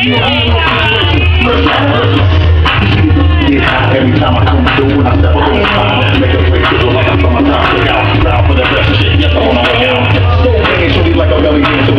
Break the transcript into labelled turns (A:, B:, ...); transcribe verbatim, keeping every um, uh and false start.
A: Every time I come through and I step up in the spot, make a break, feel like I'm from my top, look out, proud for the rest of shit, yes, I wanna work out. So bring it, shorty like a belly dancer.